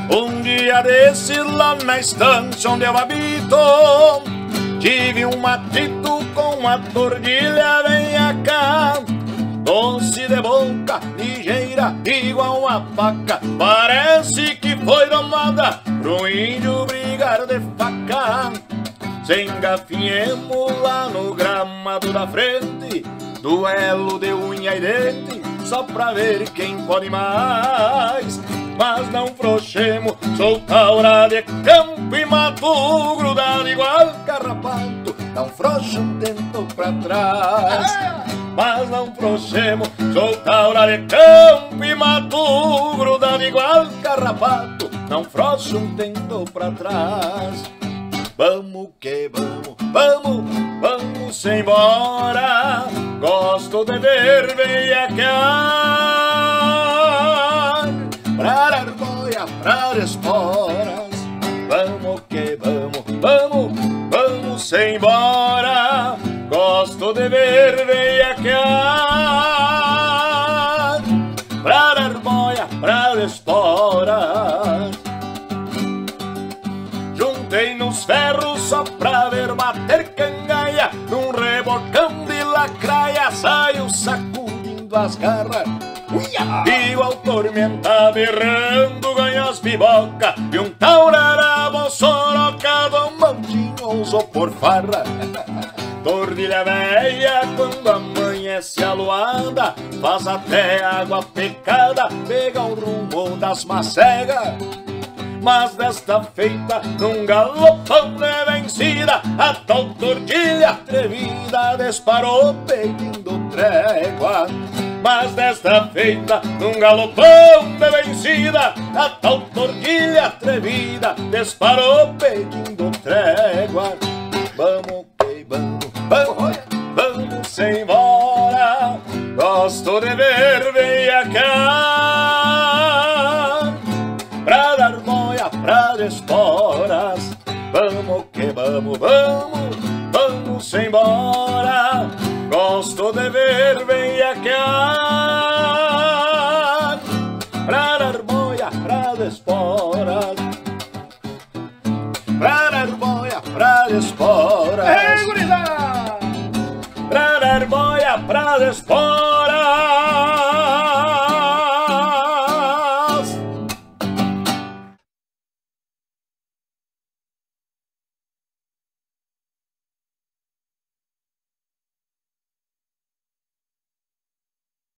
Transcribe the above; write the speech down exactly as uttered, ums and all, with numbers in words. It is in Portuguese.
Um dia desse lá na estância onde eu habito, tive um atrito com uma tordilha, venha cá. Doce de boca, ligeira, igual uma faca, parece que foi domada pro índio brigar de faca. Se engafinhemos lá no gramado da frente, duelo de unha e dente, só pra ver quem pode mais. Mas não frouxemos, solta hora de campo e mato, grudado igual carrapato, não frouxa um tento pra trás. Mas não frouxemos, solta hora de campo e mato, grudado igual carrapato, não frouxa um tento pra trás. Vamos que vamos, vamos, vamos embora, gosto de ver veiaquear pra arboia, pra esporas. Vamos que vamos, vamos, vamos embora, gosto de ver veiaquear pra arboia, pra esporas. Juntei nos ferros só pra ver bater cangaia, num rebocão de lacraia saio sacudindo as garras. Igual tormenta berrando ganha as biboca, e um taurarabo sorocado um montinho usou por farra. Tordilha velha quando amanhece a luada, faz até água pecada, pega o rumo das macegas. Mas desta feita, num galopão de vencida, a tal tordilha atrevida disparou pedindo trégua. Mas desta feita, num galopão de vencida, a tal tordilha atrevida disparou pedindo trégua. Vamos que vamos, vamos, vamos embora, gosto de ver veiaquear pra dar boia, pra esporas. Vamos que vamos, vamos, vamos embora, gosto de ver veiaquear pra dar boia, pra esporas. Pra dar boia, pra esporas. Ei, gurizada! Pra dar boia, pra esporas.